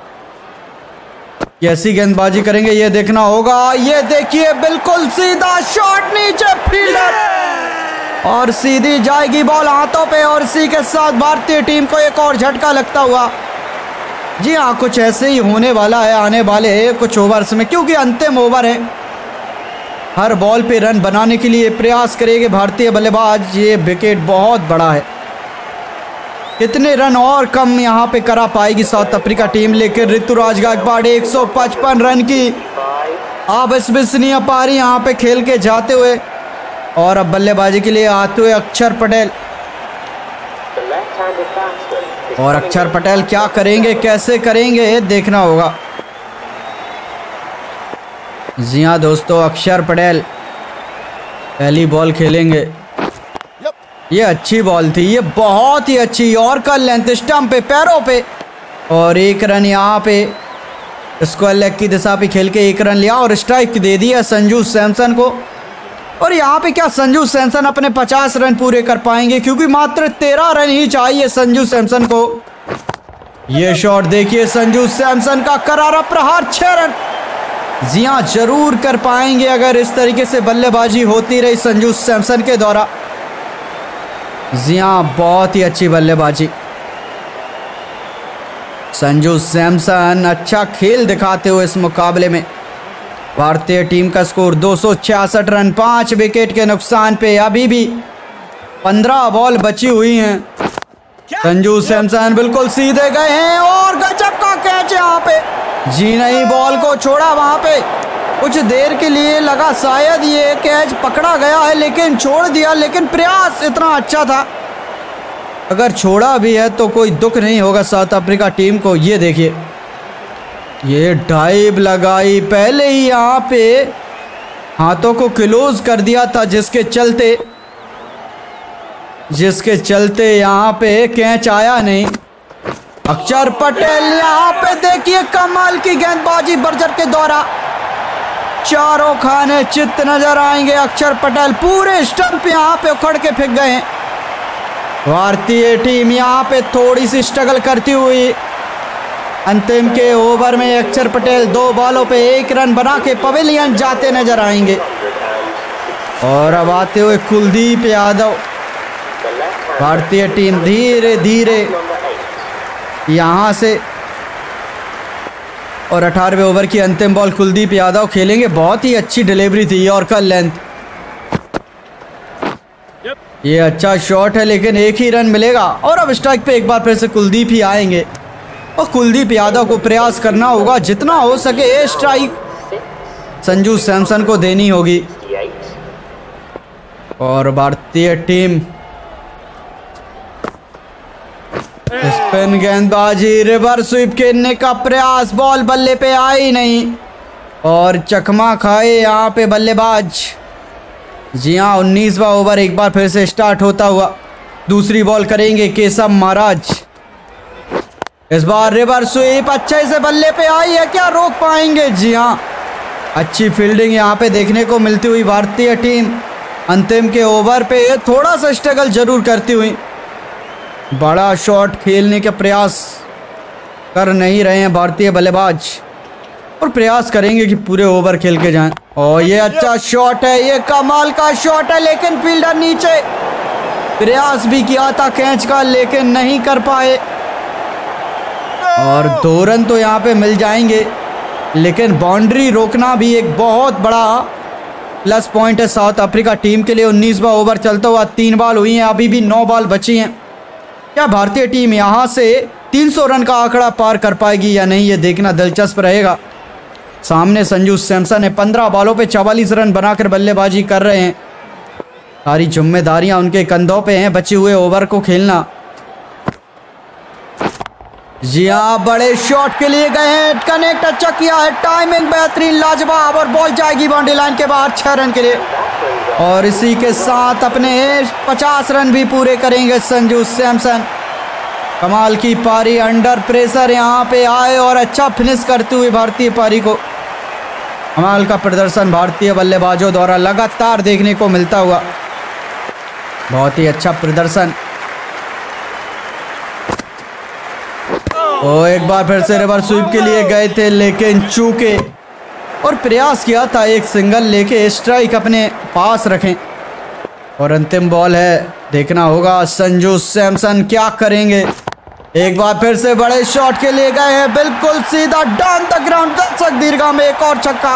कैसी गेंदबाजी करेंगे ये देखना होगा। ये देखिए बिल्कुल सीधा शॉट नीचे फील्डर और सीधी जाएगी बॉल हाथों पे। और इसी के साथ भारतीय टीम को एक और झटका लगता हुआ। जी हाँ, कुछ ऐसे ही होने वाला है आने वाले कुछ ओवर्स में, क्योंकि अंतिम ओवर है। हर बॉल पे रन बनाने के लिए प्रयास करेंगे भारतीय बल्लेबाज। ये विकेट बहुत बड़ा है। कितने रन और कम यहाँ पे करा पाएगी साउथ अफ्रीका टीम, लेकिन ऋतुराज गायकवाड़ एक सौ पचपन रन की अविश्वसनीय पारी यहाँ पे खेल के जाते हुए। और अब बल्लेबाजी के लिए आते हुए अक्षर पटेल। और अक्षर पटेल क्या करेंगे, कैसे करेंगे देखना होगा। जी हाँ दोस्तों, अक्षर पटेल पहली बॉल खेलेंगे। ये अच्छी बॉल थी, ये बहुत ही अच्छी यॉर्कर लेंथ स्टंप पे पैरों पे। और एक रन यहाँ पे स्क्वायर लेग की दिशा पे खेल के एक रन लिया और स्ट्राइक दे दिया संजू सैमसन को। और यहाँ पे क्या संजू सैमसन अपने पचास रन पूरे कर पाएंगे, क्योंकि मात्र तेरह रन ही चाहिए संजू सैमसन को। ये शॉट देखिए संजू सैमसन का करारा प्रहार, छह रन। जी हाँ, जरूर कर पाएंगे अगर इस तरीके से बल्लेबाजी होती रही संजू सैमसन के द्वारा। जी हाँ, बहुत ही अच्छी बल्लेबाजी। संजू सैमसन अच्छा खेल दिखाते हुए इस मुकाबले में। भारतीय टीम का स्कोर दो सौ छियासठ रन, पांच विकेट के नुकसान पे। अभी भी पंद्रह बॉल बची हुई हैं। संजू सैमसन बिल्कुल सीधे गए हैं और गजब का कैच यहाँ पे। जी नहीं, बॉल को छोड़ा वहां पे। कुछ देर के लिए लगा शायद ये कैच पकड़ा गया है, लेकिन छोड़ दिया। लेकिन प्रयास इतना अच्छा था, अगर छोड़ा भी है तो कोई दुख नहीं होगा साउथ अफ्रीका टीम को। ये देखिए, ये डाइव लगाई पहले ही यहाँ पे हाथों को क्लोज कर दिया था, जिसके चलते जिसके चलते यहाँ पे कैच आया नहीं। अक्षर पटेल यहाँ पे देखिए कमाल की गेंदबाजी बर्जर के द्वारा। चारों खाने चित्त नजर आएंगे। अक्षर पटेल पूरे स्टंप यहाँ पे उखड़ के फेंक गए हैं। भारतीय टीम यहाँ पे थोड़ी सी स्ट्रगल करती हुई अंतिम के ओवर में अक्षर पटेल दो बॉलों पे एक रन बना के पवेलियन जाते नजर आएंगे। और अब आते हुए कुलदीप यादव। भारतीय टीम धीरे धीरे यहाँ से और अठारहवें ओवर की अंतिम बॉल कुलदीप यादव खेलेंगे। बहुत ही अच्छी डिलीवरी थी यॉर्कर लेंथ। ये अच्छा शॉट है, लेकिन एक ही रन मिलेगा। और अब स्ट्राइक पे एक बार फिर से कुलदीप ही आएंगे और कुलदीप यादव को प्रयास करना होगा जितना हो सके स्ट्राइक संजू सैमसन को देनी होगी। और भारतीय टीम स्पिन गेंदबाजी, रिवर्स स्वीप खेलने का प्रयास, बॉल बल्ले पे आई नहीं और चकमा खाए यहाँ पे बल्लेबाज। जी हाँ, उन्नीसवां ओवर एक बार फिर से स्टार्ट होता हुआ। दूसरी बॉल करेंगे केशव महाराज। इस बार रिवर्स स्वीप अच्छे से बल्ले पे आई है, क्या रोक पाएंगे? जी हाँ, अच्छी फील्डिंग यहाँ पे देखने को मिलती हुई भारतीय टीम अंतिम के ओवर पे थोड़ा सा स्ट्रगल जरूर करती हुई। बड़ा शॉट खेलने का प्रयास कर नहीं रहे हैं भारतीय बल्लेबाज और प्रयास करेंगे कि पूरे ओवर खेल के जाएं। और ये अच्छा शॉट है, ये कमाल का शॉट है, लेकिन फील्डर नीचे प्रयास भी किया था कैच का लेकिन नहीं कर पाए। और दो रन तो यहाँ पे मिल जाएंगे, लेकिन बाउंड्री रोकना भी एक बहुत बड़ा प्लस पॉइंट है साउथ अफ्रीका टीम के लिए। उन्नीसवां ओवर चलता हुआ तीन बॉल हुई हैं, अभी भी नौ बॉल बची हैं। क्या भारतीय टीम यहाँ से तीन सौ रन का आंकड़ा पार कर पाएगी या नहीं, ये देखना दिलचस्प रहेगा। सामने संजू सैमसन है, पंद्रह बॉलों पे चवालीस रन बनाकर बल्लेबाजी कर रहे हैं। सारी जिम्मेदारियां उनके कंधों पे हैं बचे हुए ओवर को खेलना। जी हाँ, बड़े शॉट के लिए गए हैं, कनेक्ट अच्छा किया है, टाइमिंग बेहतरीन लाजवाब और बॉल जाएगी बाउंड्री लाइन के बाहर छह रन के लिए। और इसी के साथ अपने पचास रन भी पूरे करेंगे संजू सैमसन। कमाल की पारी, अंडर प्रेशर यहाँ पे आए और अच्छा फिनिश करते हुए भारतीय पारी को। कमाल का प्रदर्शन भारतीय बल्लेबाजों द्वारा लगातार देखने को मिलता हुआ, बहुत ही अच्छा प्रदर्शन। ओ एक बार फिर से रिवर्स स्वीप के लिए गए थे लेकिन चूके, और प्रयास किया था एक सिंगल लेके स्ट्राइक अपने पास रखें। और अंतिम बॉल है, देखना होगा संजू सैमसन क्या करेंगे। एक बार फिर से बड़े शॉट के लिए गए हैं, बिल्कुल सीधा डाउन द ग्राउंड, दर्शक दीर्घा में एक और छक्का।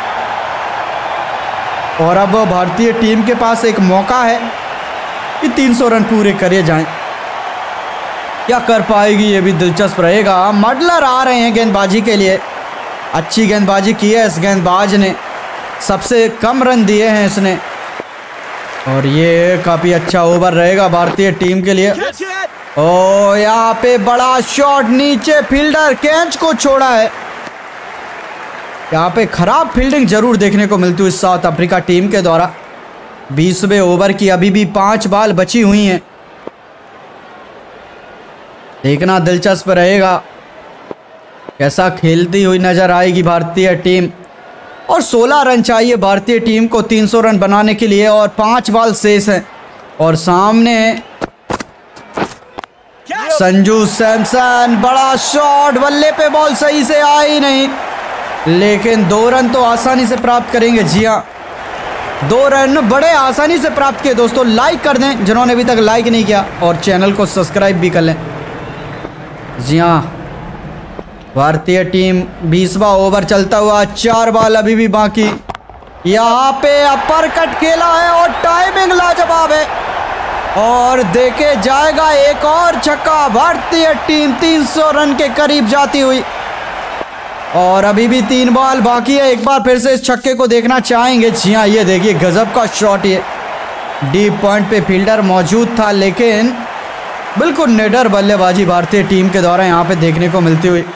और अब भारतीय टीम के पास एक मौका है कि तीन सौ रन पूरे करे जाएं। क्या कर पाएगी ये भी दिलचस्प रहेगा। मडलर आ रहे हैं गेंदबाजी के लिए, अच्छी गेंदबाजी की है इस गेंदबाज ने, सबसे कम रन दिए हैं इसने। और ये काफ़ी अच्छा ओवर रहेगा भारतीय टीम के लिए। ओ यहाँ पे बड़ा शॉट, नीचे फील्डर कैच को छोड़ा है। यहाँ पे खराब फील्डिंग जरूर देखने को मिलती है साउथ अफ्रीका टीम के द्वारा। बीसवें ओवर की अभी भी पांच बॉल बची हुई हैं, देखना दिलचस्प रहेगा कैसा खेलती हुई नजर आएगी भारतीय टीम। और सोलह रन चाहिए भारतीय टीम को तीन सौ रन बनाने के लिए, और पांच बॉल शेष हैं। और सामने संजू सैमसन, बड़ा शॉट, बल्ले पे बॉल सही से आई नहीं, लेकिन दो रन तो आसानी से प्राप्त करेंगे। जी हाँ, दो रन बड़े आसानी से प्राप्त किए। दोस्तों लाइक कर दें जिन्होंने अभी तक लाइक नहीं किया, और चैनल को सब्सक्राइब भी कर लें। जी हाँ, भारतीय टीम बीसवां ओवर चलता हुआ, चार बॉल अभी भी बाकी। यहाँ पे अपर कट खेला है और टाइमिंग लाजवाब है, और देखे जाएगा एक और छक्का। भारतीय टीम तीन सौ रन के करीब जाती हुई, और अभी भी तीन बॉल बाकी है। एक बार फिर से इस छक्के को देखना चाहेंगे। जी हाँ, ये देखिए गजब का शॉट, ये डीप पॉइंट पे फील्डर मौजूद था, लेकिन बिल्कुल निडर बल्लेबाजी भारतीय टीम के द्वारा यहाँ पे देखने को मिलती हुई।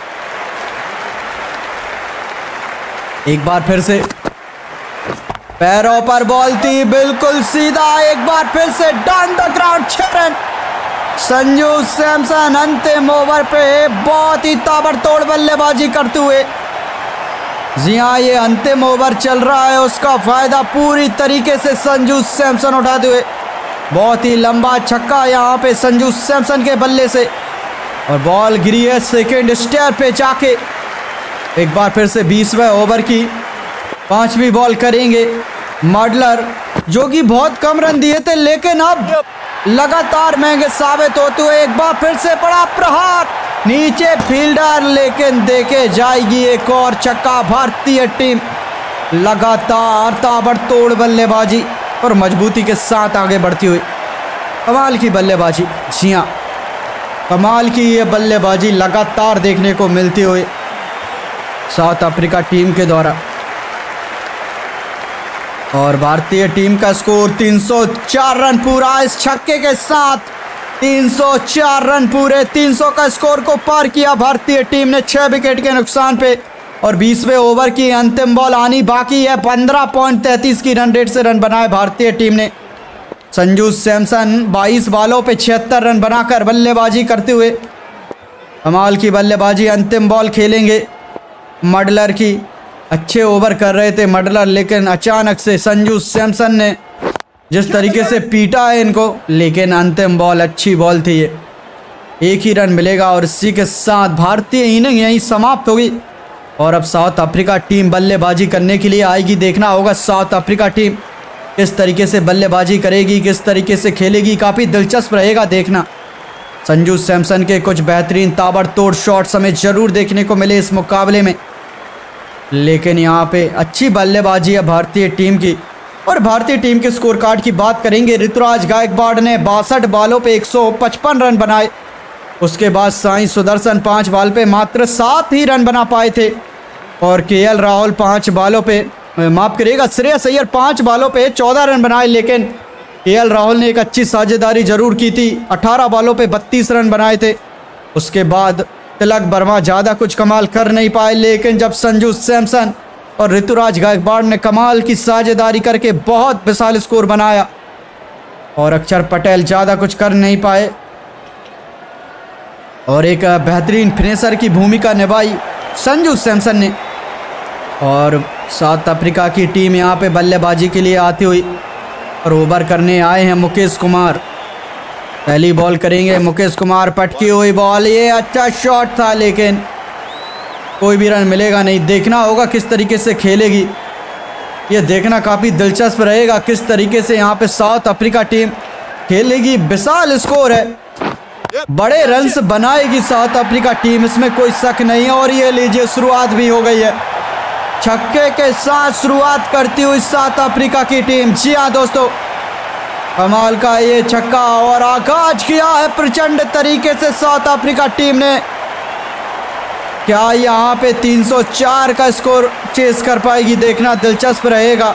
एक बार फिर से पैरों पर बॉल थी, बिल्कुल सीधा, एक बार फिर से डाउन द ग्राउंड, छह रन। संजू सैमसन अंतिम ओवर पे बहुत ही ताबड़तोड़ बल्लेबाजी करते हुए। जी हाँ, ये अंतिम ओवर चल रहा है, उसका फायदा पूरी तरीके से संजू सैमसन उठाते हुए। बहुत ही लंबा छक्का यहाँ पे संजू सैमसन के बल्ले से, और बॉल गिरी है सेकेंड स्टेयर पे जाके। एक बार फिर से बीसवें ओवर की पांचवी बॉल करेंगे मडलर, जो कि बहुत कम रन दिए थे, लेकिन अब लगातार महंगे साबित होते हुए। एक बार फिर से बड़ा प्रहार, नीचे फील्डर, लेकिन देखे जाएगी एक और छक्का। भारतीय टीम लगातार ताबड़तोड़ बल्लेबाजी और मजबूती के साथ आगे बढ़ती हुई। कमाल की बल्लेबाजी, जी हाँ, कमाल की ये बल्लेबाजी लगातार देखने को मिलती हुई साउथ अफ्रीका टीम के द्वारा। और भारतीय टीम का स्कोर तीन सौ चार रन पूरा इस छक्के के साथ। तीन सौ चार रन पूरे, तीन सौ का स्कोर को पार किया भारतीय टीम ने छह विकेट के नुकसान पे। और बीसवें ओवर की अंतिम बॉल आनी बाकी है। पंद्रह पॉइंट तैंतीस की रन रेट से रन बनाए भारतीय टीम ने। संजू सैमसन बाईस बॉलों पे छिहत्तर रन बनाकर बल्लेबाजी करते हुए कमाल की बल्लेबाजी। अंतिम बॉल खेलेंगे मडलर की। अच्छे ओवर कर रहे थे मडलर, लेकिन अचानक से संजू सैमसन ने जिस तरीके से पीटा है इनको, लेकिन अंतिम बॉल अच्छी बॉल थी, ये एक ही रन मिलेगा। और इसी के साथ भारतीय इनिंग यहीं समाप्त होगी। और अब साउथ अफ्रीका टीम बल्लेबाजी करने के लिए आएगी। देखना होगा साउथ अफ्रीका टीम किस तरीके से बल्लेबाजी करेगी, किस तरीके से खेलेगी, काफ़ी दिलचस्प रहेगा देखना। संजू सैमसन के कुछ बेहतरीन ताबड़तोड़ शॉट्स हमें ज़रूर देखने को मिले इस मुकाबले में, लेकिन यहाँ पे अच्छी बल्लेबाजी है भारतीय टीम की। और भारतीय टीम के स्कोर कार्ड की बात करेंगे, ऋतुराज गायकवाड़ ने बासठ बॉलों पे एक सौ पचपन रन बनाए। उसके बाद साई सुदर्शन पाँच बॉल पे मात्र सात ही रन बना पाए थे, और के एल राहुल पाँच बॉलों पे, माफ़ करिएगा, श्रेयस अय्यर पाँच बॉलों पे चौदह रन बनाए। लेकिन के एल राहुल ने एक अच्छी साझेदारी जरूर की थी, अठारह बॉलों पे बत्तीस रन बनाए थे। उसके बाद तिलक वर्मा ज़्यादा कुछ कमाल कर नहीं पाए, लेकिन जब संजू सैमसन और ऋतुराज गायकवाड़ ने कमाल की साझेदारी करके बहुत विशाल स्कोर बनाया, और अक्षर पटेल ज़्यादा कुछ कर नहीं पाए और एक बेहतरीन फिनिशर की भूमिका निभाई संजू सैमसन ने। और साउथ अफ्रीका की टीम यहाँ पे बल्लेबाजी के लिए आती हुई और ओवर करने आए हैं मुकेश कुमार। पहली बॉल करेंगे मुकेश कुमार, पटकी हुई बॉल, ये अच्छा शॉट था लेकिन कोई भी रन मिलेगा नहीं। देखना होगा किस तरीके से खेलेगी, ये देखना काफ़ी दिलचस्प रहेगा किस तरीके से यहाँ पे साउथ अफ्रीका टीम खेलेगी। विशाल स्कोर है, बड़े रन्स बनाएगी साउथ अफ्रीका टीम, इसमें कोई शक नहीं है। और ये लीजिए शुरुआत भी हो गई है, छक्के के साथ शुरुआत करती हुई साउथ अफ्रीका की टीम। जी हाँ दोस्तों, कमाल का ये छक्का और आगाज किया है प्रचंड तरीके से साउथ अफ्रीका टीम ने। क्या यहाँ पे तीन सौ चार का स्कोर चेस कर पाएगी, देखना दिलचस्प रहेगा।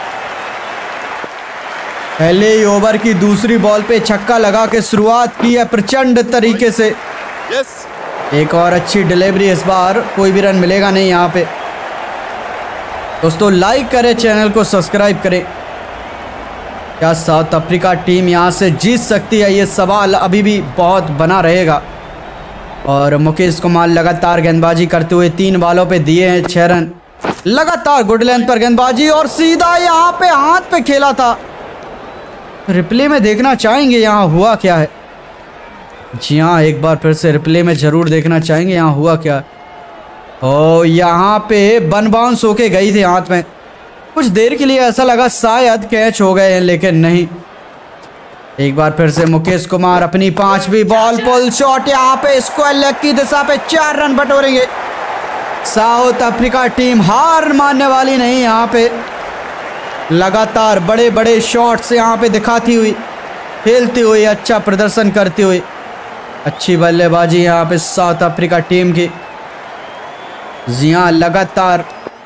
पहले ही ओवर की दूसरी बॉल पे छक्का लगा के शुरुआत की है प्रचंड तरीके से। एक और अच्छी डिलीवरी, इस बार कोई भी रन मिलेगा नहीं यहाँ पे। दोस्तों लाइक करें, चैनल को सब्सक्राइब करें। क्या साउथ अफ्रीका टीम यहाँ से जीत सकती है, ये सवाल अभी भी बहुत बना रहेगा। और मुकेश कुमार लगातार गेंदबाजी करते हुए तीन बॉलों पे दिए हैं छः रन, लगातार गुड लेंथ पर गेंदबाजी और सीधा यहाँ पे हाथ पे खेला था। रिप्ले में देखना चाहेंगे यहाँ हुआ क्या है। जी हाँ, एक बार फिर से रिप्ले में ज़रूर देखना चाहेंगे यहाँ हुआ क्या है। ओ यहाँ पे वन बाउंस होके गई थी हाथ में, कुछ देर के लिए ऐसा लगा शायद कैच हो गए हैं, लेकिन नहीं। एक बार फिर से मुकेश कुमार अपनी पांचवी बॉल पुल शॉट, यहाँ पे स्क्वायर लेग की दिशा पे चार रन बटोरेंगे। साउथ अफ्रीका टीम हार मानने वाली नहीं, यहाँ पे लगातार बड़े बड़े शॉट्स यहाँ पे दिखाती हुई, खेलती हुई, अच्छा प्रदर्शन करती हुई। अच्छी बल्लेबाजी यहाँ पे साउथ अफ्रीका टीम की। जी हाँ, लगातार।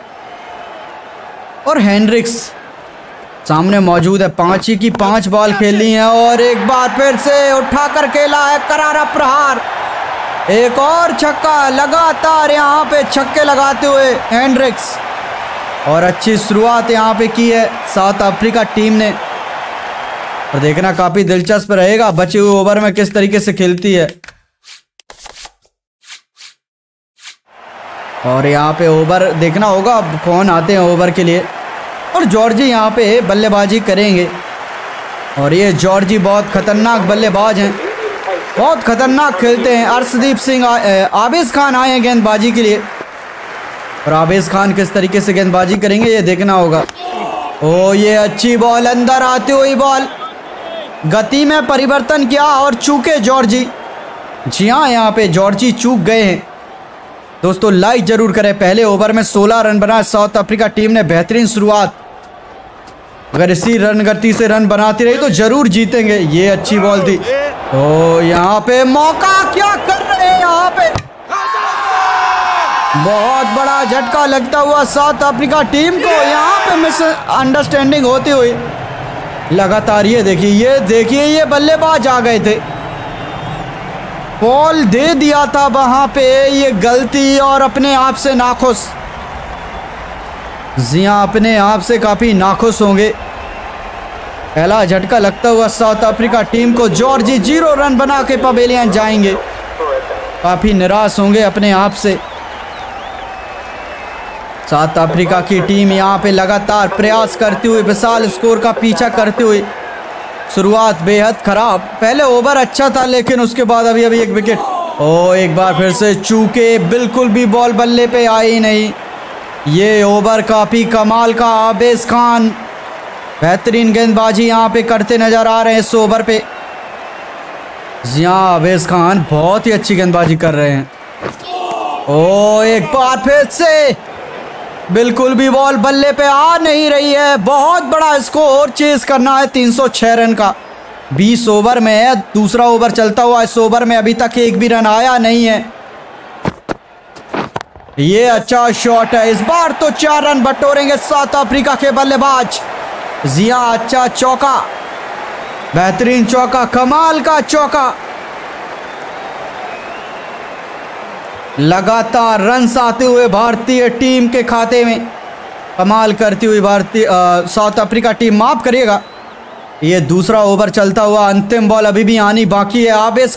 और हेनरिक्स सामने मौजूद है, पांच ही की पांच बॉल खेली है और एक बार फिर से उठाकर खेला है करारा प्रहार। एक और छक्का, लगातार यहाँ पे छक्के लगाते हुए हेनरिक्स, और अच्छी शुरुआत यहाँ पे की है साउथ अफ्रीका टीम ने। और देखना काफ़ी दिलचस्प रहेगा बचे हुए ओवर में किस तरीके से खेलती है। और यहाँ पे ओवर देखना होगा कौन आते हैं ओवर के लिए, और जॉर्जी यहाँ पे बल्लेबाजी करेंगे। और ये जॉर्जी बहुत खतरनाक बल्लेबाज हैं, बहुत खतरनाक खेलते हैं। अर्शदीप सिंह, आबिज खान आए हैं गेंदबाजी के लिए, और आबिज खान किस तरीके से गेंदबाजी करेंगे ये देखना होगा। ओ ये अच्छी बॉल, अंदर आती हुई बॉल, गति में परिवर्तन किया और चूके जॉर्जी। जी हाँ, यहाँ पे जॉर्जी चूक गए हैं। दोस्तों लाइक जरूर करें। पहले ओवर में सोलह रन बनाए साउथ अफ्रीका टीम ने, बेहतरीन शुरुआत। अगर इसी रन गति से रन बनाती रही तो जरूर जीतेंगे। ये अच्छी बॉल थी। तो यहाँ पे मौका, क्या कर रहे हैं यहाँ पे, बहुत बड़ा झटका लगता हुआ साउथ अफ्रीका टीम को। यहाँ पे मिस अंडरस्टैंडिंग होती हुई लगातार, ये देखिए ये देखिए ये बल्लेबाज आ गए थे, बॉल दे दिया था वहां पे, ये गलती और अपने आप से नाखुश। जिया अपने आप से काफ़ी नाखुश होंगे। पहला झटका लगता हुआ साउथ अफ्रीका टीम को। जॉर्जी जीरो रन बना के पवेलियन जाएंगे, काफ़ी निराश होंगे अपने आप से। साउथ अफ्रीका की टीम यहाँ पे लगातार प्रयास करती हुई, विशाल स्कोर का पीछा करती हुई। शुरुआत बेहद खराब, पहले ओवर अच्छा था लेकिन उसके बाद अभी अभी एक विकेट। ओ एक बार फिर से चूके, बिल्कुल भी बॉल बल्ले पे आई नहीं। ये ओवर काफ़ी कमाल का। आबिज खान बेहतरीन गेंदबाजी यहाँ पे करते नजर आ रहे हैं इस ओवर पे। जियां आवेश खान बहुत ही अच्छी गेंदबाजी कर रहे हैं। ओ एक बार फिर से बिल्कुल भी बॉल बल्ले पे आ नहीं रही है। बहुत बड़ा स्कोर चेस करना है तीन सौ छह रन का। बीस ओवर में है, दूसरा ओवर चलता हुआ इस ओवर में अभी तक एक भी रन आया नहीं है। ये अच्छा शॉट है, इस बार तो चार रन बटोरेंगे साउथ अफ्रीका के बल्लेबाज। जिया अच्छा चौका, बेहतरीन चौका, कमाल का चौका। लगातार रन आते हुए भारतीय टीम के खाते में, कमाल करती हुई भारतीय साउथ अफ्रीका टीम। माफ करिएगा, ये दूसरा ओवर चलता हुआ, अंतिम बॉल अभी भी आनी बाकी है। आवेश